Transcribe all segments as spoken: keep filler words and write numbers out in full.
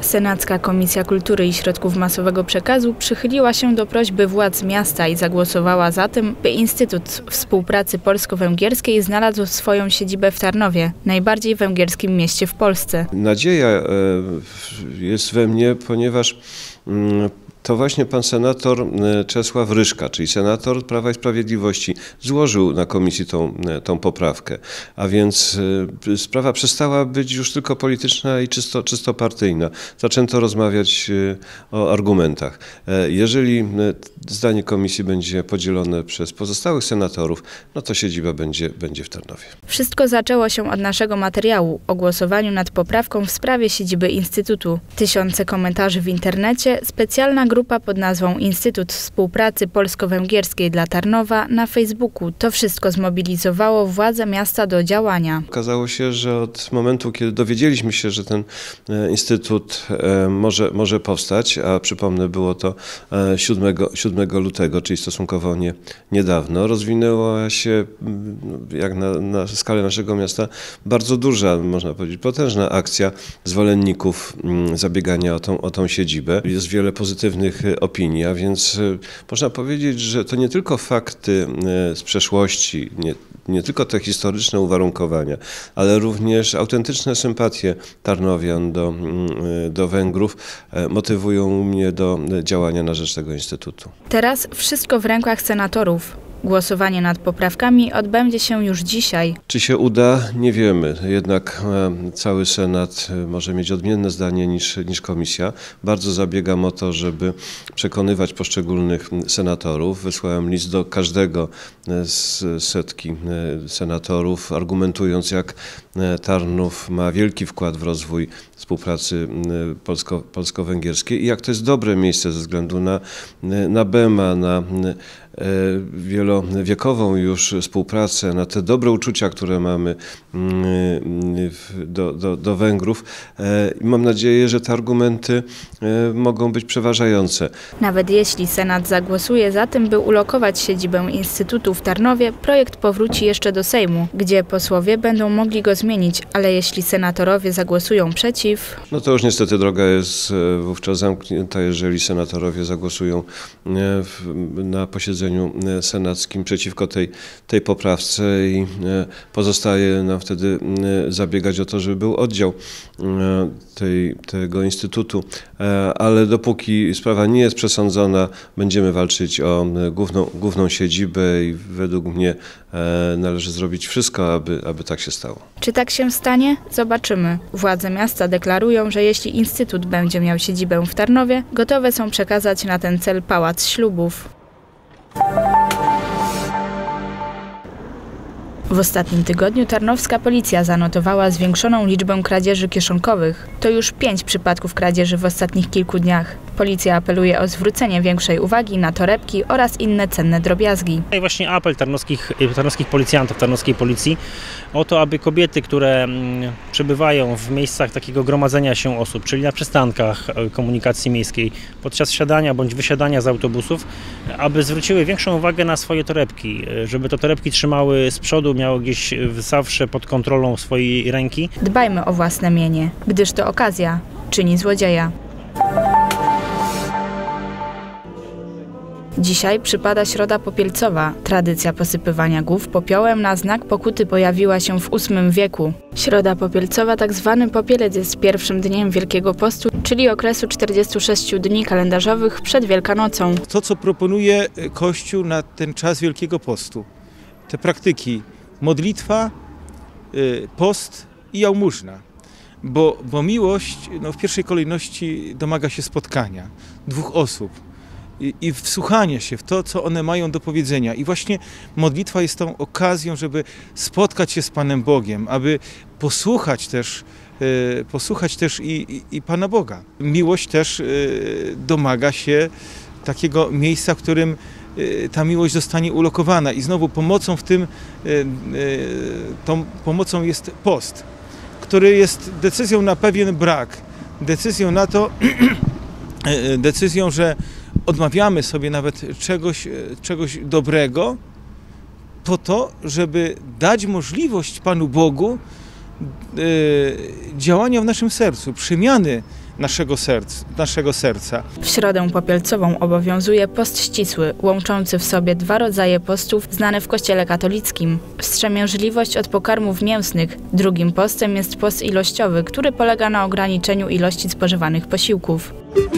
Senacka Komisja Kultury i Środków Masowego Przekazu przychyliła się do prośby władz miasta i zagłosowała za tym, by Instytut Współpracy Polsko-Węgierskiej znalazł swoją siedzibę w Tarnowie, najbardziej węgierskim mieście w Polsce. Nadzieja jest we mnie, ponieważ to właśnie pan senator Czesław Ryszka, czyli senator Prawa i Sprawiedliwości, złożył na komisji tą, tą poprawkę. A więc sprawa przestała być już tylko polityczna i czysto, czysto partyjna. Zaczęto rozmawiać o argumentach. Jeżeli zdanie komisji będzie podzielone przez pozostałych senatorów, no to siedziba będzie, będzie w Tarnowie. Wszystko zaczęło się od naszego materiału o głosowaniu nad poprawką w sprawie siedziby Instytutu. Tysiące komentarzy w internecie, specjalna grupa pod nazwą Instytut Współpracy Polsko-Węgierskiej dla Tarnowa na Facebooku. To wszystko zmobilizowało władze miasta do działania. Okazało się, że od momentu, kiedy dowiedzieliśmy się, że ten instytut może, może powstać, a przypomnę, było to siódmego lutego, czyli stosunkowo nie, niedawno, rozwinęła się, jak na, na skalę naszego miasta, bardzo duża, można powiedzieć, potężna akcja zwolenników zabiegania o tą, o tą siedzibę. Jest wiele pozytywnych opinii, a więc można powiedzieć, że to nie tylko fakty z przeszłości, nie, nie tylko te historyczne uwarunkowania, ale również autentyczne sympatie tarnowian do, do Węgrów motywują mnie do działania na rzecz tego instytutu. Teraz wszystko w rękach senatorów. Głosowanie nad poprawkami odbędzie się już dzisiaj. Czy się uda? Nie wiemy. Jednak cały Senat może mieć odmienne zdanie niż, niż komisja. Bardzo zabiegam o to, żeby przekonywać poszczególnych senatorów. Wysłałem list do każdego z setki senatorów, argumentując, jak Tarnów ma wielki wkład w rozwój współpracy polsko, polsko-węgierskiej i jak to jest dobre miejsce ze względu na, na Bema, na wielowiekową już współpracę, na te dobre uczucia, które mamy do, do, do Węgrów. Mam nadzieję, że te argumenty mogą być przeważające. Nawet jeśli Senat zagłosuje za tym, by ulokować siedzibę Instytutu w Tarnowie, projekt powróci jeszcze do Sejmu, gdzie posłowie będą mogli go zmienić, ale jeśli senatorowie zagłosują przeciw... No to już niestety droga jest wówczas zamknięta, jeżeli senatorowie zagłosują na posiedzeniu senackim przeciwko tej, tej poprawce i pozostaje nam wtedy zabiegać o to, żeby był oddział tej, tego instytutu, ale dopóki sprawa nie jest przesądzona, będziemy walczyć o główną, główną siedzibę i według mnie należy zrobić wszystko, aby, aby tak się stało. Czy tak się stanie? Zobaczymy. Władze miasta deklarują, że jeśli instytut będzie miał siedzibę w Tarnowie, gotowe są przekazać na ten cel pałac ślubów. W ostatnim tygodniu tarnowska policja zanotowała zwiększoną liczbę kradzieży kieszonkowych. To już pięć przypadków kradzieży w ostatnich kilku dniach. Policja apeluje o zwrócenie większej uwagi na torebki oraz inne cenne drobiazgi. I właśnie apel tarnowskich, tarnowskich policjantów, tarnowskiej policji o to, aby kobiety, które przebywają w miejscach takiego gromadzenia się osób, czyli na przystankach komunikacji miejskiej, podczas wsiadania bądź wysiadania z autobusów, aby zwróciły większą uwagę na swoje torebki, żeby te torebki trzymały z przodu, miały gdzieś zawsze pod kontrolą swojej ręki. Dbajmy o własne mienie, gdyż to okazja czyni złodzieja. Dzisiaj przypada Środa Popielcowa. Tradycja posypywania głów popiołem na znak pokuty pojawiła się w ósmym wieku. Środa Popielcowa, tak zwany popielec, jest pierwszym dniem Wielkiego Postu, czyli okresu czterdziestu sześciu dni kalendarzowych przed Wielkanocą. To, co proponuje Kościół na ten czas Wielkiego Postu, te praktyki: modlitwa, post i jałmużna. Bo, bo miłość no, w pierwszej kolejności domaga się spotkania dwóch osób i, i wsłuchania się w to, co one mają do powiedzenia. I właśnie modlitwa jest tą okazją, żeby spotkać się z Panem Bogiem, aby posłuchać też, y, posłuchać też i, i, i Pana Boga. Miłość też y, domaga się takiego miejsca, w którym ta miłość zostanie ulokowana i znowu pomocą w tym, tą pomocą jest post, który jest decyzją na pewien brak, decyzją na to, decyzją, że odmawiamy sobie nawet czegoś, czegoś dobrego po to, żeby dać możliwość Panu Bogu działania w naszym sercu, przemiany naszego, serc, naszego serca. W środę popielcową obowiązuje post ścisły, łączący w sobie dwa rodzaje postów znane w Kościele katolickim. Wstrzemięźliwość od pokarmów mięsnych. Drugim postem jest post ilościowy, który polega na ograniczeniu ilości spożywanych posiłków.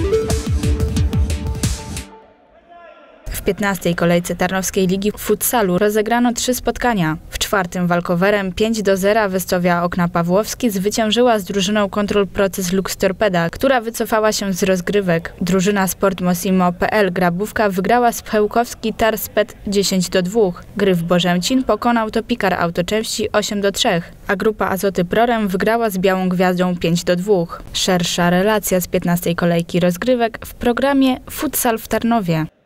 W piętnastej kolejce Tarnowskiej Ligi Futsalu rozegrano trzy spotkania. W czwartym walkowerem pięć do zera Westowia Okna Pawłowski zwyciężyła z drużyną Kontrol Proces Lux Torpeda, która wycofała się z rozgrywek. Drużyna Sport Mosimo kropka pe el Grabówka wygrała z Pchełkowski Tarspet dziesięć do dwóch. Gryf Bożęcin pokonał Topikar Autoczęści osiem do trzech, a grupa Azoty Prorem wygrała z Białą Gwiazdą pięć do dwóch. Szersza relacja z piętnastej kolejki rozgrywek w programie Futsal w Tarnowie.